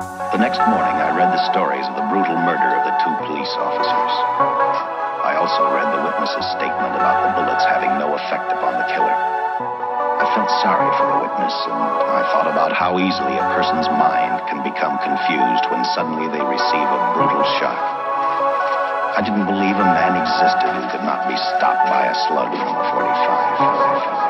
The next morning, I read the stories of the brutal murder of the 2 police officers. I also read the witness's statement about the bullets having no effect upon the killer. I felt sorry for the witness, and I thought about how easily a person's mind can become confused when suddenly they receive a brutal shock. I didn't believe a man existed who could not be stopped by a slug from a 45.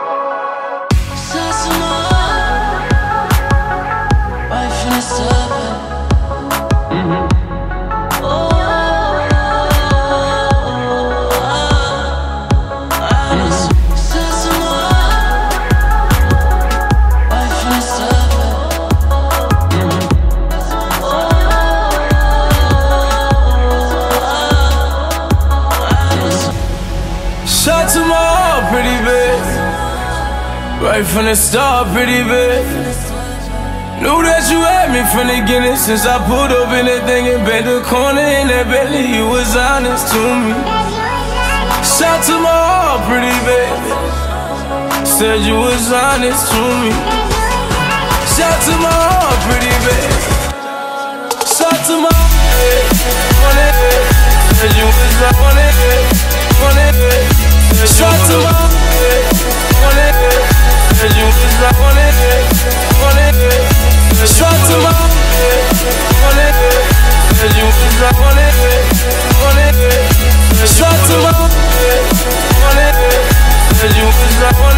Shot to my heart, pretty bad. Right from the start, pretty bad. Knew that you had me from the beginning. Since I pulled up in that thing and bent the corner in that Bentley, you was honest to me. Shot to my heart, pretty bad. Said you was honest to me. Shot to my heart, pretty bad. Shot to my heart, said you was on it. Shot to my head, said you was on it. Shot to my head, said you was on it. Shot to my head, said you was on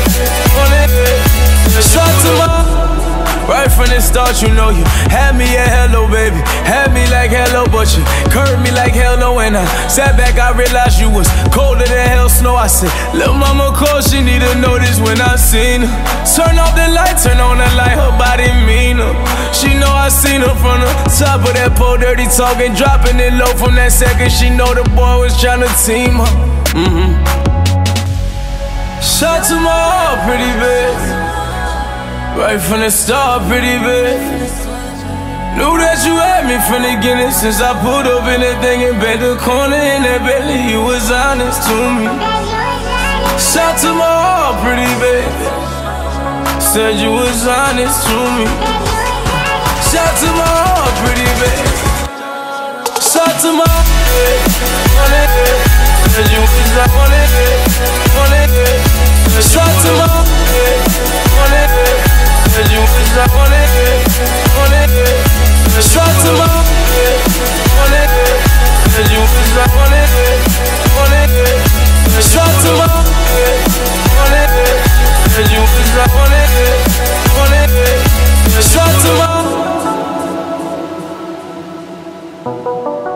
it. Shot to my right from the start, you know you had me at hello, baby. Had me like hello, but you curved me like hell no. And I sat back, I realized you was colder than hell snow. I said, little mama cold, she need to know this when I seen her. Turn off the light, turn on the light, her body meaner. She know I seen her from the top of that pole, dirty talking, dropping it low from that second. She know the boy was tryna team her. Shot to my heart, pretty bad. Right from the start, pretty bad. Knew that you had me from the beginning. Since I pulled up in that thing and bent the corner in that Bentley, you was honest to me. Shot to my heart, pretty bad. Said you was honest to me. Shot to my heart, pretty bad. Shot to my head, said you was on it. Shot to my head, said you was on it. Shot to my head, said you was on it. Shot to my head, said you was on it. Shot to my